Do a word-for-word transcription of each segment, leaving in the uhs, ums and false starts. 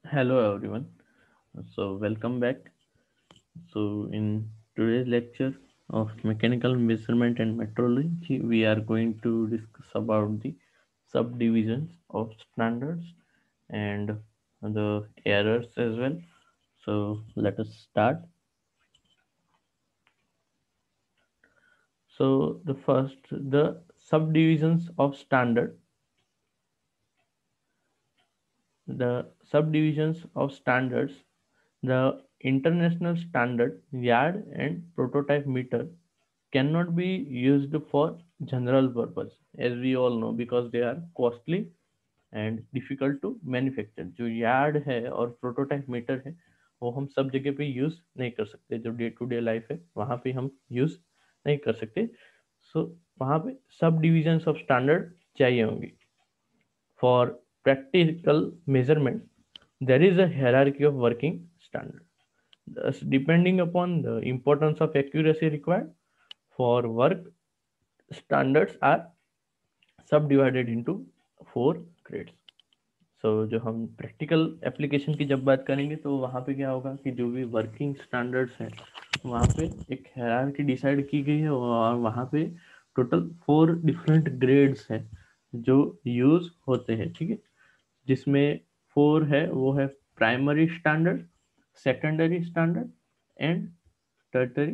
Hello everyone. So welcome back. So in today's lecture of mechanical measurement and metrology, we are going to discuss about the subdivisions of standards and the errors as well. So let us start. So the first, the subdivisions of standard. The subdivisions of standards. The international standard yard and prototype meter cannot be used for general purpose, as we all know, because they are costly and difficult to manufacture. जो yard है और prototype metre है वो हम सब जगह पे use नहीं कर सकते. जो डे टू डे लाइफ है वहाँ पे हम यूज नहीं कर सकते. सो so, वहाँ पे सब डिविजन्स ऑफ स्टैंडर्ड चाहिए होंगे. For practical measurement there is a hierarchy of working standard. Thus, depending upon the importance of accuracy required for work, standards are subdivided into four grades. So so, जो हम practical application की जब बात करेंगे तो वहाँ पे क्या होगा कि जो भी वर्किंग स्टैंडर्ड्स हैं वहाँ पे एक हायरार्की डिसाइड की गई है और वहाँ पे टोटल फोर डिफरेंट ग्रेड्स हैं जो यूज होते हैं. ठीक है, जिसमें फोर है वो है primary standard, secondary standard and tertiary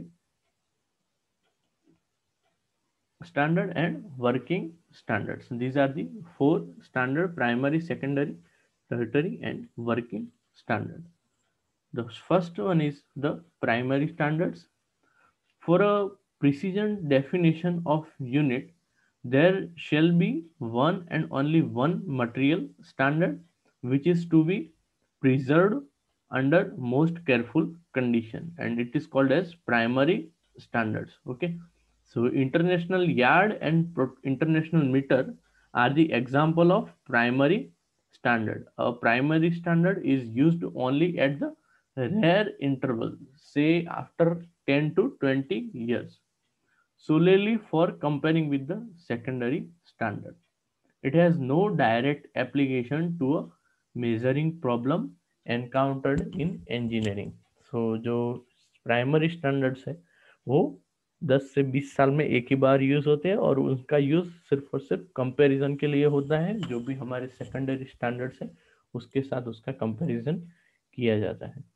standard and working standards. These are the four standard: primary, secondary, tertiary and working standard. The first one is the primary standards. For a precision definition of unit, there shall be one and only one material standard which is to be preserved under most careful condition, and it is called as primary standards. Okay, so international yard and pro- international meter are the example of primary standard. A primary standard is used only at the rare interval, say after ten to twenty years, solely for comparing with the secondary standard. It has no direct application to a measuring problem encountered in engineering. So जो primary standards है वो दस से बीस साल में एक ही बार use होते हैं और उनका यूज सिर्फ और सिर्फ कंपैरिजन के लिए होता है. जो भी हमारे सेकेंडरी स्टैंडर्ड्स है उसके साथ उसका कंपैरिजन किया जाता है.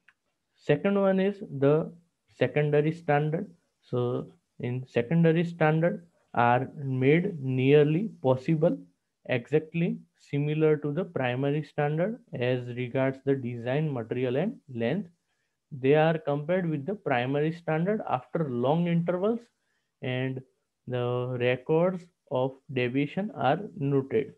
Second one is the secondary standard. So in secondary standard are made nearly possible exactly similar to the primary standard as regards the design, material and length. They are compared with the primary standard after long intervals and the records of deviation are noted.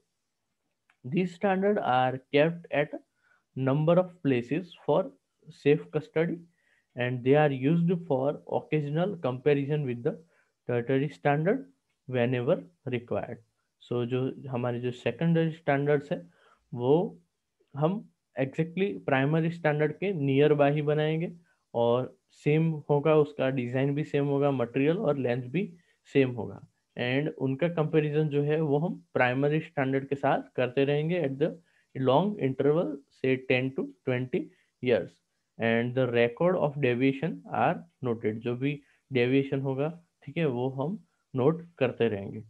These standards are kept at a number of places for safe custody and they are used for occasional comparison with the tertiary standard whenever required. So जो हमारे जो secondary standards है वो हम exactly primary standard के near by ही बनाएंगे और सेम होगा, उसका डिज़ाइन भी सेम होगा, मटेरियल और लेंथ भी सेम होगा एंड उनका कंपैरिजन जो है वो हम प्राइमरी स्टैंडर्ड के साथ करते रहेंगे एट द लॉन्ग इंटरवल से ten to twenty years and the record of deviation are noted. जो भी डेविएशन होगा ठीक है वो हम नोट करते रहेंगे.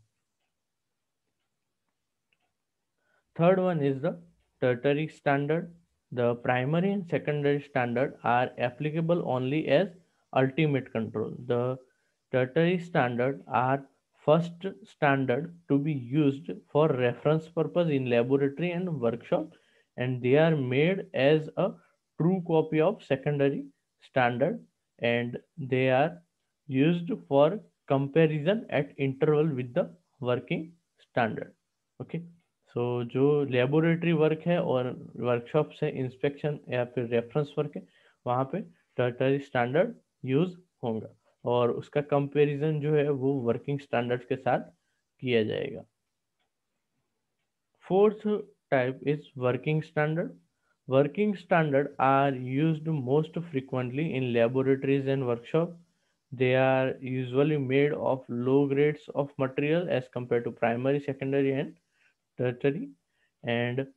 Third one is the tertiary standard. The primary and secondary standard are applicable only as ultimate control. The tertiary standard are first standard to be used for reference purpose in laboratory and workshop and they are made as a true copy of secondary standard and they are used for comparison at interval with the working standard. Okay. So so, जो laboratory work है और workshop से inspection या फिर reference work है वहाँ पे Tartary standard use होगा और उसका कंपैरिजन जो है वो वर्किंग स्टैंडर्ड्स के साथ किया जाएगा. Fourth type is working standard. Working standard are used most frequently in laboratories and workshop. They are usually made of low grades of material as compared to primary, secondary and tertiary and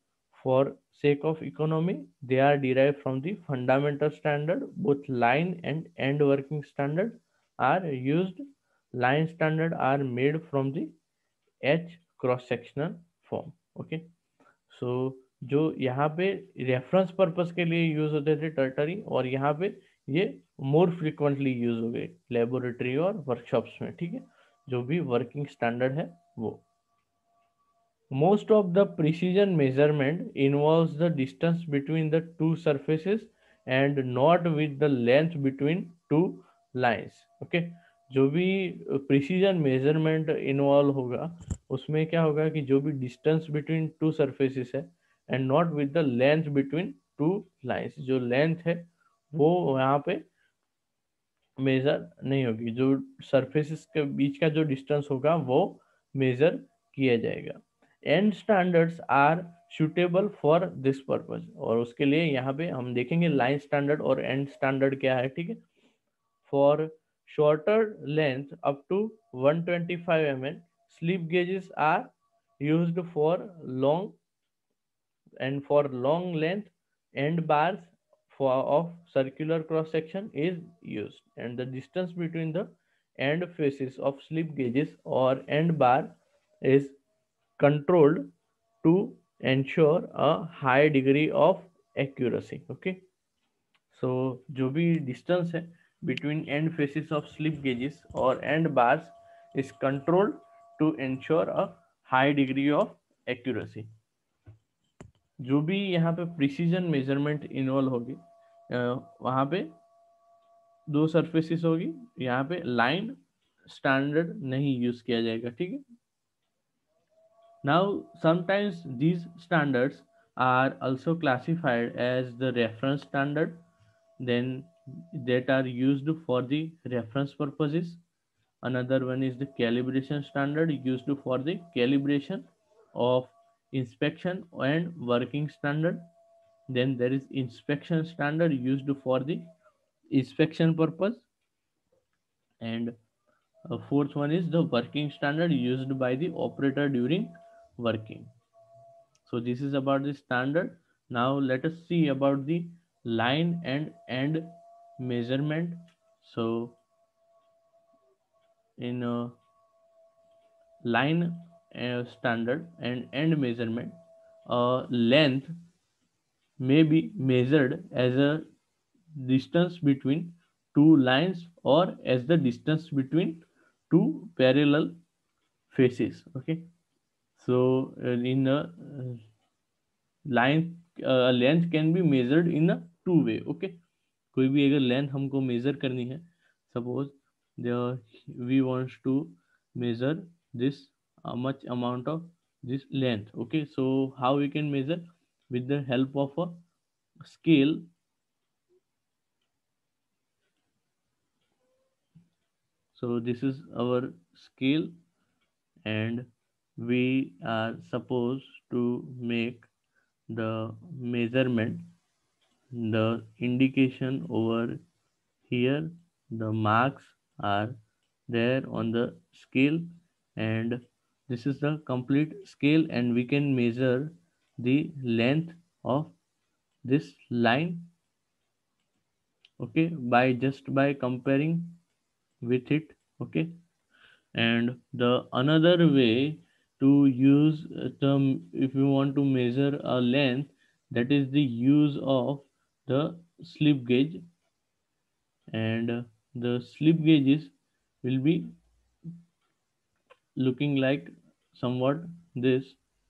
For sake of economy, they are derived from the fundamental standard. Both line and end working standard are used. Line standard are made from the H cross sectional form. Okay, so जो यहाँ पे reference purpose के लिए use होते थे Tartary, और यहाँ पे ये मोर फ्रिक्वेंटली यूज हो गए लेबोरेटरी और वर्कशॉप्स में. ठीक है, जो भी वर्किंग स्टैंडर्ड है वो. Most of the precision measurement involves the distance between the two surfaces and not with the length between two lines. Okay, जो भी प्रिसीजन मेजरमेंट इन्वॉल्व होगा उसमें क्या होगा कि जो भी डिस्टेंस बिटवीन टू सरफेसेस है and not with the length between two lines, जो लेंथ है वो यहाँ पे मेजर नहीं होगी, जो सरफेसेस के बीच का जो डिस्टेंस होगा वो मेजर किया जाएगा. End standards are suitable for this purpose, और उसके लिए यहाँ पे हम देखेंगे लाइन स्टैंडर्ड और एंड स्टैंडर्ड क्या है. ठीक है, for shorter length up to one twenty-five millimeters slip gauges are used for long, and for long length end bars for of circular cross section is used, and the distance between the end faces of slip gauges or end bar is controlled to ensure a high degree of accuracy. Okay, so जो भी distance है between end faces of slip gauges or end bars is controlled to ensure a high degree of accuracy. जो भी यहाँ पे precision measurement involve होगी वहाँ पे दो सरफेसेस होगी, यहाँ पे लाइन स्टैंडर्ड नहीं यूज किया जाएगा. ठीक है, now sometimes these standards are also classified as the reference standard, then that are used for the reference purposes. Another one is the calibration standard used for the calibration of inspection and working standard. Then there is inspection standard used for the inspection purpose, and uh, fourth one is the working standard used by the operator during working. So this is about the standard. Now let us see about the line and end measurement. So in uh, line uh, standard and end measurement, uh, length may be measured as a distance between two lines or as the distance between two parallel faces. Okay, so uh, in a uh, line uh, length can be measured in a two way. Okay, कोई भी अगर length हमको measure करनी है, suppose we wants to measure this uh, much amount of this length. Okay, so how we can measure? With the help of a scale. So this is our scale, and we are supposed to make the measurement. The indication over here, the marks are there on the scale, and this is the complete scale, and we can measure the length of this line. Okay, by just by comparing with it. Okay, and the another way to use uh, term if you want to measure a length, that is the use of the slip gauge, and uh, the slip gauges will be looking like somewhat this.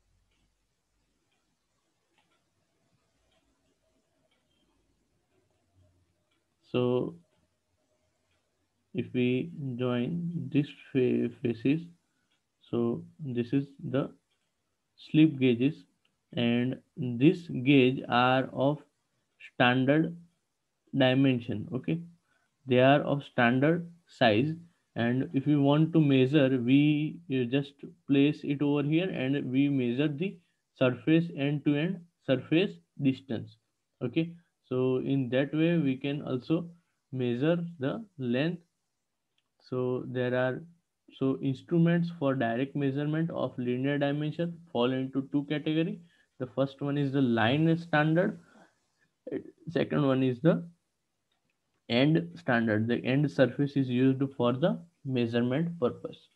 So if we join this faces, so this is the slip gauges, and this gauge are of standard dimension. Okay, they are of standard size, and if we want to measure, we uh, just place it over here and we measure the surface end to end surface distance. Okay, so in that way we can also measure the length. So there are so instruments for direct measurement of linear dimension fall into two category. The first one is the line standard. Second one is the end standard. The end surface is used for the measurement purpose.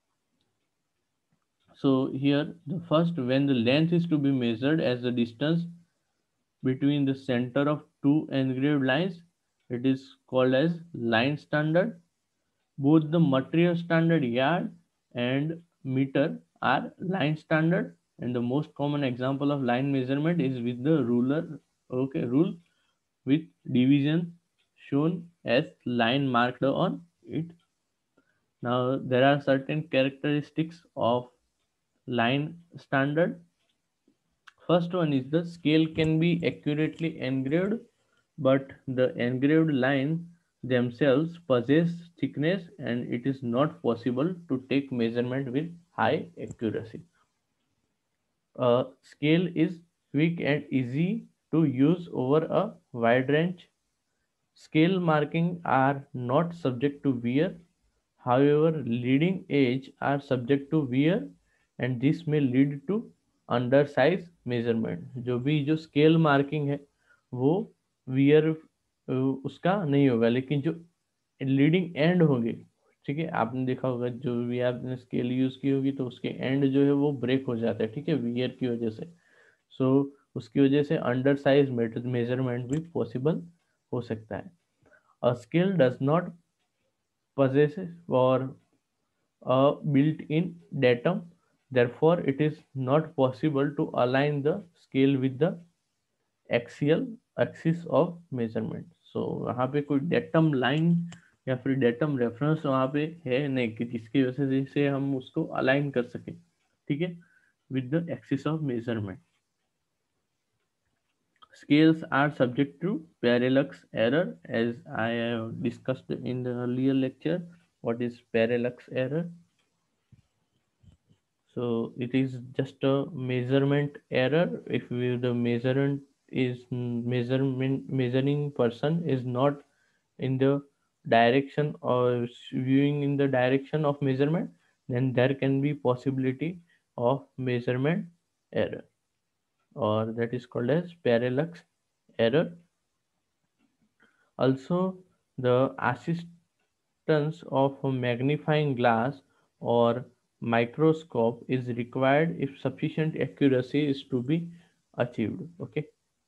So here the first, when the length is to be measured as the distance between the center of two engraved lines, it is called as line standard. Both the material standard yard and meter are line standard, and the most common example of line measurement is with the ruler. Okay, rule with division shown as line marked on it. Now there are certain characteristics of line standard. First one is the scale can be accurately engraved, but the engraved lines themselves possess thickness and it is not possible to take measurement with high accuracy. A scale is quick and easy to use over a wide range. Scale marking are not subject to wear. However, leading edge are subject to wear and this may lead to undersize measurement. जो भी जो scale marking है वो wear उसका नहीं होगा, लेकिन जो लीडिंग एंड होंगे, ठीक है, आपने देखा होगा जो भी आपने स्केल यूज की होगी तो उसके एंड जो है वो ब्रेक हो जाता है, ठीक है, वियर की वजह से। सो so, उसकी वजह से अंडर साइज मेजरमेंट भी पॉसिबल हो सकता है। A scale does not possess or a built-in datum, therefore it is not possible to align the scale with the axial axis of measurement. So वहाँ पे कोई datum line या फिर datum reference वहाँ पे है नहीं कि जिसकी वजह से हम उसको अलाइन कर सकें, ठीक है, with the axis of measurement. Scales are subject to parallax error, as I have discussed in the earlier lecture. What is parallax error? So it is just a measurement error. If we, the measurement is measurement measuring person is not in the direction or viewing in the direction of measurement, then there can be possibility of measurement error, or that is called as parallax error. Also, the assistance of a magnifying glass or microscope is required if sufficient accuracy is to be achieved. Okay.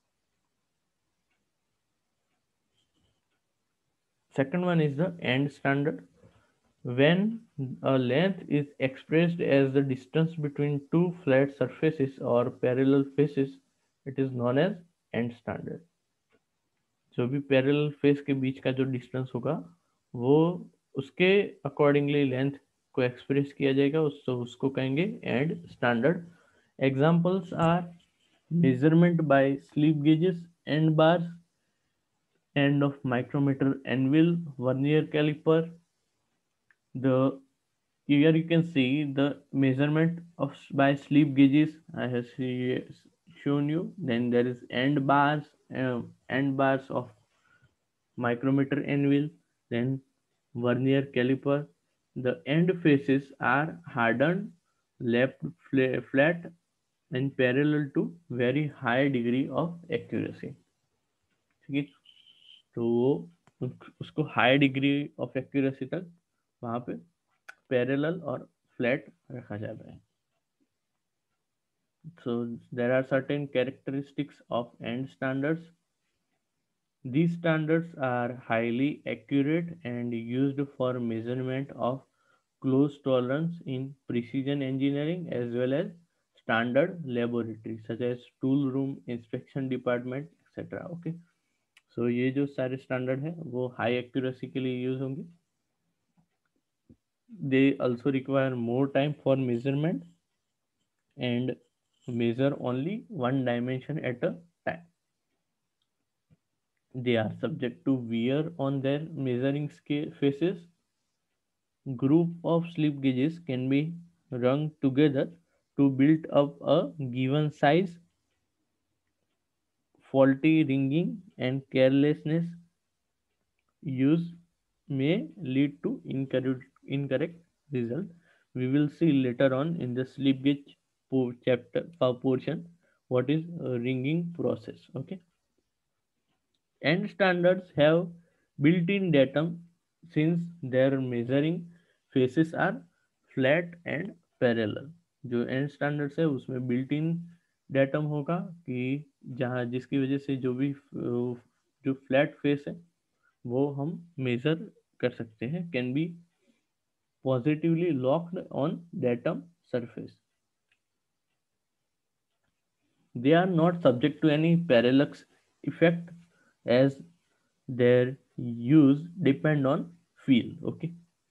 Second one is the end standard. When a length is expressed as the distance between two flat surfaces or parallel faces, it is known as end standard. जो भी parallel face के बीच का जो distance होगा वो उसके accordingly length को express किया जाएगा, उसको उसको कहेंगे end standard. Examples are measurement by slip gauges, end bars, end of micrometer anvil, vernier caliper. The here you can see the measurement of by slip gauges I have see, shown you. Then there is end bars, uh, end bars of micrometer anvil, then vernier caliper. The end faces are hardened, left flat and parallel to very high degree of accuracy. ठीक है, तो वो उसको high degree of accuracy तक वहाँ पे parallel और flat रखा जाता है. So there are certain characteristics of end standards. These standards are highly accurate and used for measurement of close tolerance in precision engineering as well as standard laboratories such as tool room, inspection department, et cetera. Okay. So ये जो सारे standard है वो high accuracy के लिए use होंगे. They also require more time for measurement and measure only one dimension at a time. They are subject to wear on their measuring scale faces. Group of slip gauges can be rung together to build up a given size. Faulty ringing and carelessness use may lead to incorrect, incorrect result. We will see later on in the slip gauge chapter portion what is uh, ringing process. Okay, end standards have built-in datum since their measuring faces are flat and parallel. जो end standards है उसमें built in datum होगा कि जहाँ जिसकी वजह से जो भी अ, जो फ्लैट फेस है वो हम मेजर कर सकते हैं, can be positively locked on datum surface. They are not subject to any parallax effect as their use depend on field. Okay.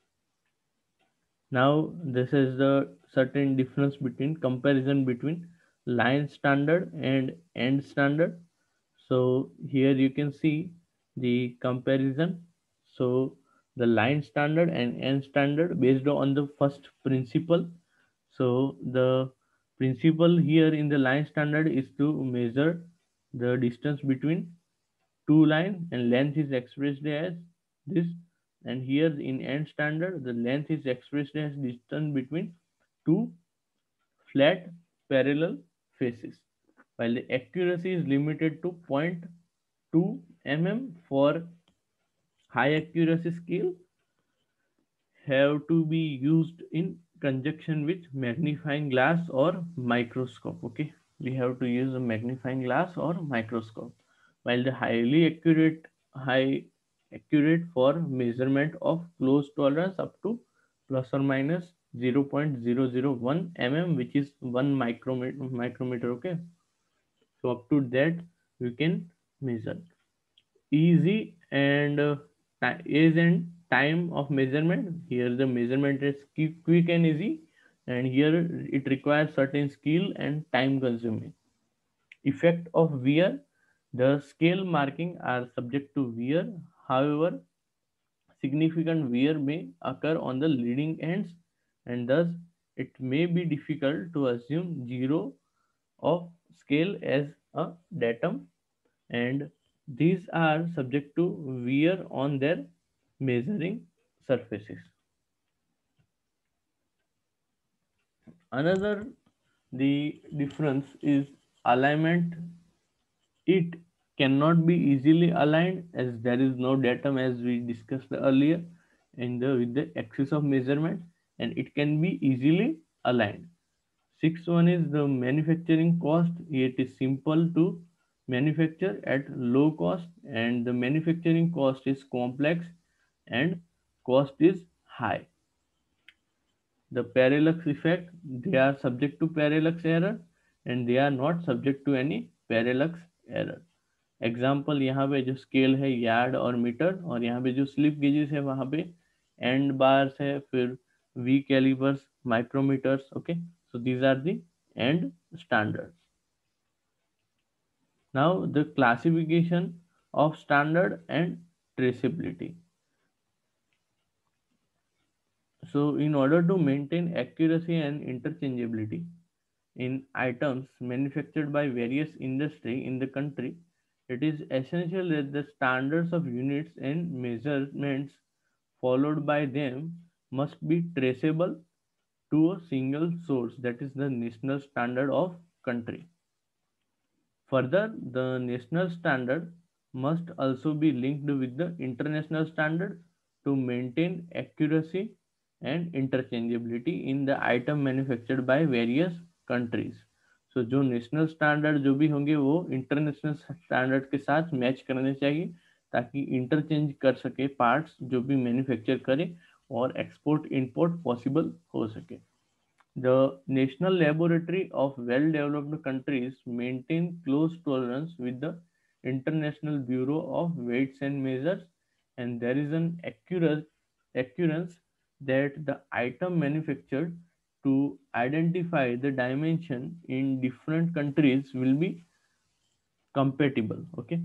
Now this is the certain difference between comparison between line standard and end standard. So here you can see the comparison. So the line standard and end standard based on the first principle. So the principle here in the line standard is to measure the distance between two line and length is expressed as this, and here in end standard the length is expressed as distance between two flat parallel faces, while the accuracy is limited to zero point two millimeters for high accuracy scale have to be used in conjunction with magnifying glass or microscope. Okay, we have to use a magnifying glass or microscope, while the highly accurate high accurate for measurement of close tolerance up to plus or minus zero point zero zero one millimeter, which is one micrometer micrometer. Okay, so up to that we can measure easy and uh, age and time of measurement. Here the measurement is quick and easy, and here it requires certain skill and time consuming. Effect of wear: the scale marking are subject to wear. However, significant wear may occur on the leading ends, and thus it may be difficult to assume zero of scale as a datum, and these are subject to wear on their measuring surfaces. Another the difference is alignment. It cannot be easily aligned as there is no datum as we discussed earlier in the with the axis of measurement, and it can be easily aligned. Sixth one is the manufacturing cost. It is simple to manufacture at low cost, and the manufacturing cost is complex and cost is high. The parallax effect, they are subject to parallax error and they are not subject to any parallax error. Example यहाँ पे जो scale है yard और metre, और यहाँ पे जो slip gauges है वहाँ पे एंड बार्स है, फिर V calipers, micrometers. Okay, so these are the end standards. Now the classification of standard and traceability. So in order to maintain accuracy and interchangeability in items manufactured by various industry in the country, it is essential that the standards of units and measurements followed by them must be traceable to a single source, that is the national standard of country. Further, the national standard must also be linked with the international standard to maintain accuracy and interchangeability in the item manufactured by various countries. So जो national standard जो भी होंगे वो international standard के साथ match करने चाहिए ताकि इंटरचेंज कर सके पार्ट्स जो भी मैन्युफैक्चर करे और एक्सपोर्ट इंपोर्ट पॉसिबल हो सके. The National Laboratory of well-developed countries maintain close tolerance with the International Bureau of Weights and Measures, and there is an accurate accuracy that the item manufactured to identify the dimension in different countries will be compatible. Okay,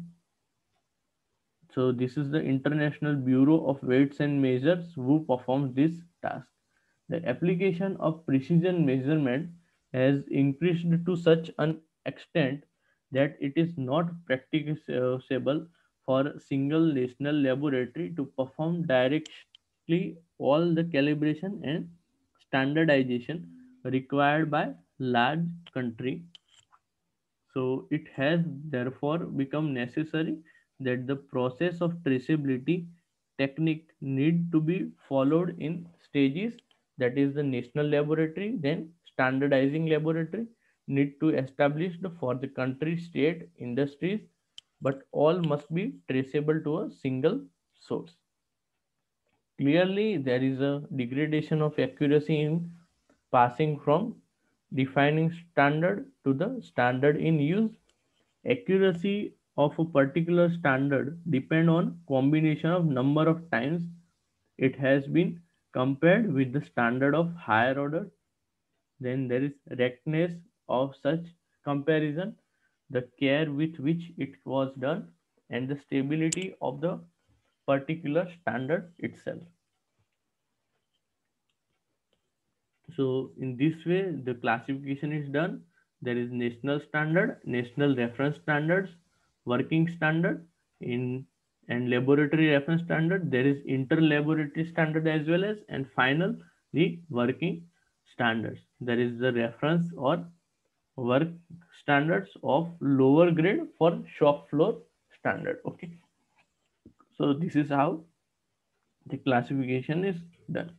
so this is the International Bureau of Weights and Measures who performs this task. The application of precision measurement has increased to such an extent that it is not practicable for a single national laboratory to perform directly all the calibration and standardization required by large country So it has therefore become necessary that the process of traceability technique need to be followed in stages. That is, the national laboratory, then standardizing laboratory need to establish the, for the country, state, industries, but all must be traceable to a single source. Clearly, there is a degradation of accuracy in passing from defining standard to the standard in use. Accuracy of a particular standard depend on combination of number of times it has been compared with the standard of higher order. Then there is correctness of such comparison, the care with which it was done, and the stability of the particular standard itself. So in this way, the classification is done. There is national standard, national reference standards, working standard in and laboratory reference standard. There is inter-laboratory standard as well as, and final, the working standards. There is the reference or work standards of lower grade for shop floor standard. Okay. So this is how the classification is done.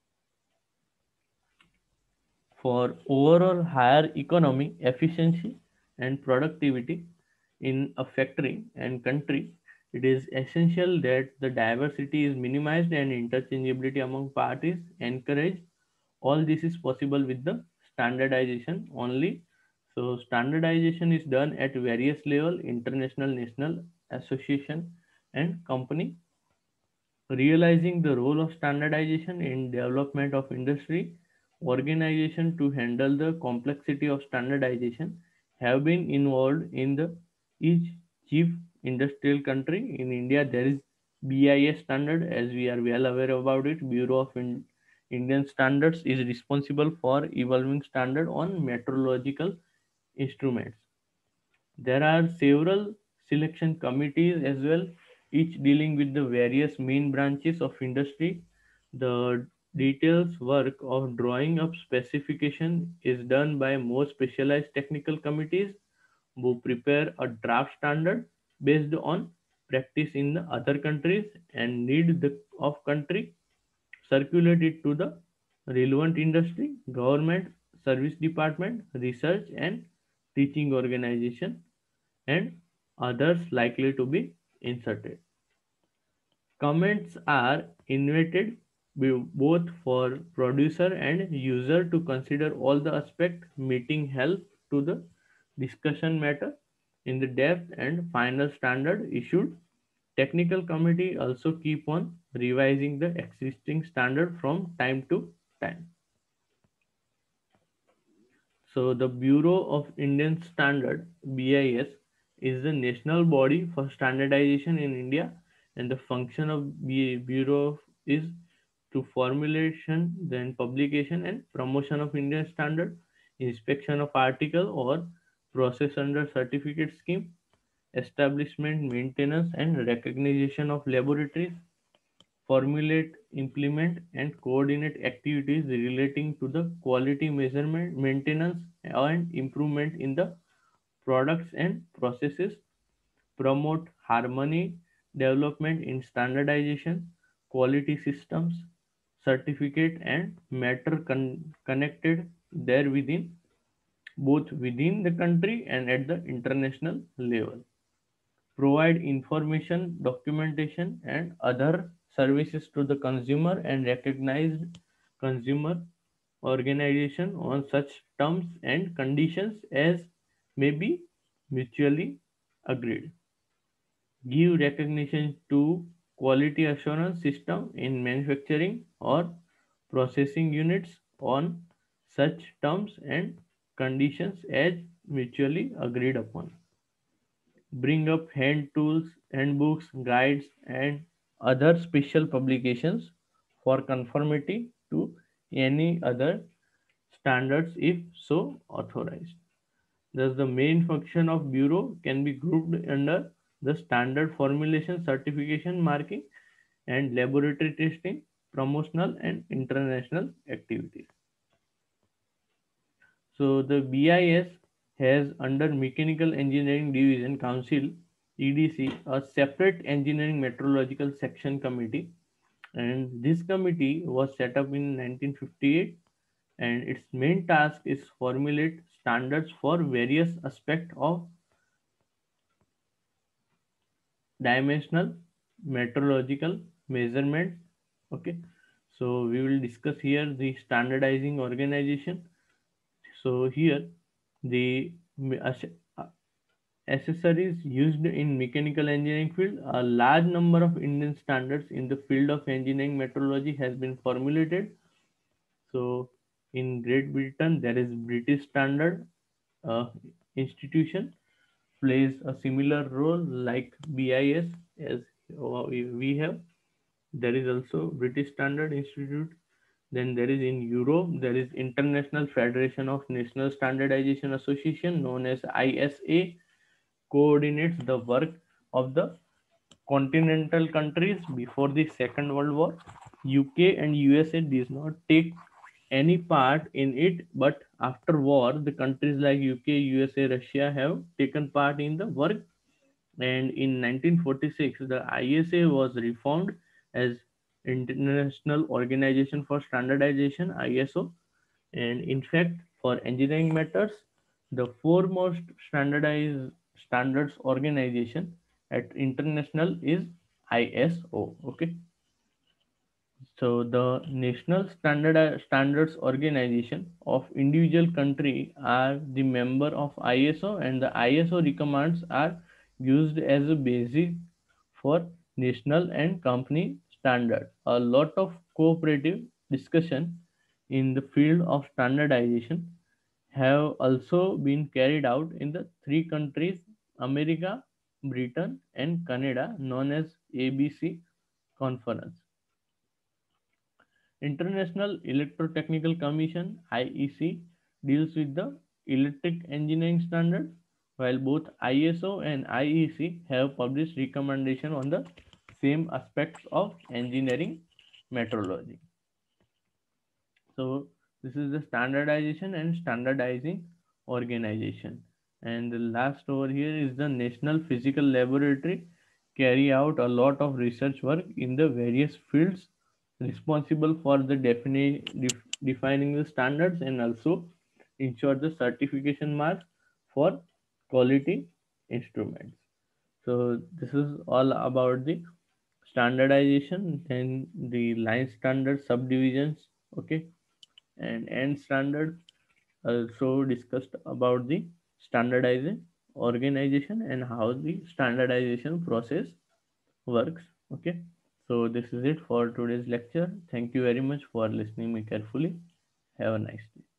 For overall higher economy, efficiency, and productivity in a factory and country, it is essential that the diversity is minimized and interchangeability among parties encouraged. All this is possible with the standardization only. So standardization is done at various level: international, national, association, and company. Realizing the role of standardization in development of industry, organization to handle the complexity of standardization have been involved in the each chief industrial country. In India, there is B I S standard, as we are well aware about it. Bureau of In- Indian Standards is responsible for evolving standard on metrological instruments. There are several selection committees as well, each dealing with the various main branches of industry. The details work of drawing up specification is done by more specialized technical committees who prepare a draft standard based on practice in the other countries and need the, of country, circulate it to the relevant industry, government, service department, research and teaching organization, and others likely to be inserted. Comments are invited both for producer and user to consider all the aspect, meeting help to the discussion matter in the depth and final standard issued. Technical committee also keep on revising the existing standard from time to time. So the Bureau of Indian Standard (B I S) is the national body for standardization in India, and the function of B- Bureau is to formulation, then publication and promotion of Indian standard, inspection of article or process under certificate scheme, establishment, maintenance and recognition of laboratories, formulate, implement, and coordinate activities relating to the quality measurement, maintenance, and improvement in the products and processes, promote harmony, development in standardization, quality systems, certificate, and matter con- connected there within, both within the country and at the international level, provide information, documentation, and other services to the consumer and recognized consumer organization on such terms and conditions as may be mutually agreed. Give recognition to quality assurance system in manufacturing or processing units on such terms and conditions as mutually agreed upon. Bring up hand tools, handbooks, guides, and other special publications for conformity to any other standards if so authorized. Thus, the main function of Bureau can be grouped under the standard formulation, certification, marking, and laboratory testing, promotional and international activities. So, the B I S has under Mechanical Engineering Division Council E D C a separate engineering metrological section committee, and this committee was set up in nineteen fifty-eight, and its main task is formulate standards for various aspects of dimensional metrological measurement. Okay, so we will discuss here the standardizing organization. So here the accessories used in mechanical engineering field, a large number of Indian standards in the field of engineering metrology has been formulated. So in Great Britain there is British Standard uh, institution plays a similar role like B I S as we have. There is also British Standard Institute. Then there is in Europe, there is International Federation of National Standardization Association known as I S A, coordinates the work of the continental countries before the Second World War. U K and U S A did not take any part in it, but after war, the countries like U K, U S A, Russia have taken part in the work. And in nineteen forty-six, the I S A was reformed as International Organization for Standardization (I S O). And in fact, for engineering matters, the foremost standardized standards organization at international is I S O. Okay, so the national standard standards organization of individual country are the member of I S O, and the I S O recommends are used as a basis for national and company standard. A lot of cooperative discussion in the field of standardization have also been carried out in the three countries America, Britain, and Canada, known as A B C Conference. International Electrotechnical Commission (I E C) deals with the electric engineering standard, while both I S O and I E C have published recommendations on the same aspects of engineering metrology. So this is the standardization and standardizing organization. And the last over here is the National Physical Laboratory carry out a lot of research work in the various fields responsible for the defini- def- defining the standards and also ensure the certification marks for quality instruments. So this is all about the standardization and the line standard subdivisions. Okay, and end standard also discussed about the standardizing organization and how the standardization process works. Okay, so this is it for today's lecture. Thank you very much for listening me carefully. Have a nice day.